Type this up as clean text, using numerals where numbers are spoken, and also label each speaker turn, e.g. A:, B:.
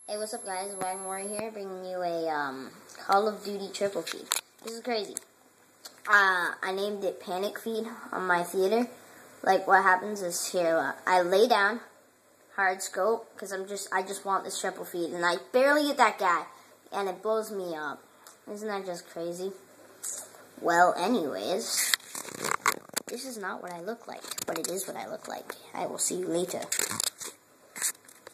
A: Hey, what's up, guys? Wagmore here, bringing you a Call of Duty triple feed. This is crazy. I named it Panic Feed on my theater. Like, what happens is here, I lay down, hard scope, because I just want this triple feed, and I barely get that guy, and it blows me up. Isn't that just crazy? Well, anyways, this is not what I look like, but it is what I look like. I will see you later.